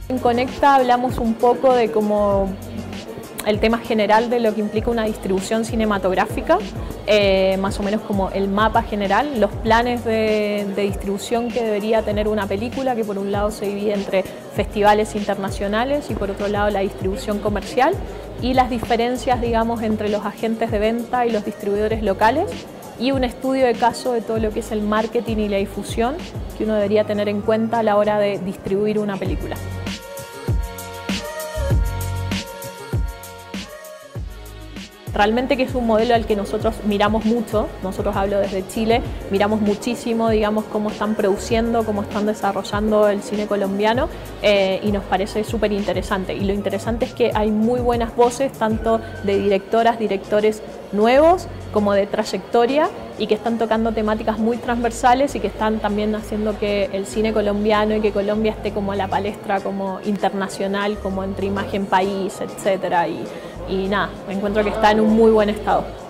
En Conecta hablamos un poco de cómo el tema general de lo que implica una distribución cinematográfica, más o menos como el mapa general, los planes de distribución que debería tener una película, que por un lado se divide entre festivales internacionales y por otro lado la distribución comercial, y las diferencias, digamos, entre los agentes de venta y los distribuidores locales, y un estudio de caso de todo lo que es el marketing y la difusión que uno debería tener en cuenta a la hora de distribuir una película. Realmente que es un modelo al que nosotros miramos mucho, nosotros hablo desde Chile, miramos muchísimo, digamos, cómo están produciendo, cómo están desarrollando el cine colombiano y nos parece súper interesante. Y lo interesante es que hay muy buenas voces, tanto de directoras, directores nuevos, como de trayectoria y que están tocando temáticas muy transversales y que están también haciendo que el cine colombiano y que Colombia esté como a la palestra como internacional, como entre imagen país, etcétera. Y nada, me encuentro que está en un muy buen estado.